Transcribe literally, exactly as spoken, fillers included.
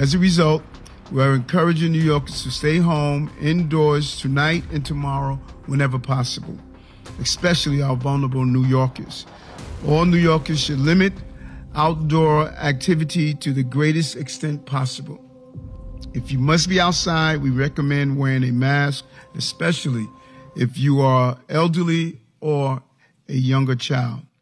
As a result, we are encouraging New Yorkers to stay home, indoors tonight and tomorrow whenever possible, especially our vulnerable New Yorkers. All New Yorkers should limit outdoor activity to the greatest extent possible. If you must be outside, we recommend wearing a mask, especially if you are elderly or a younger child.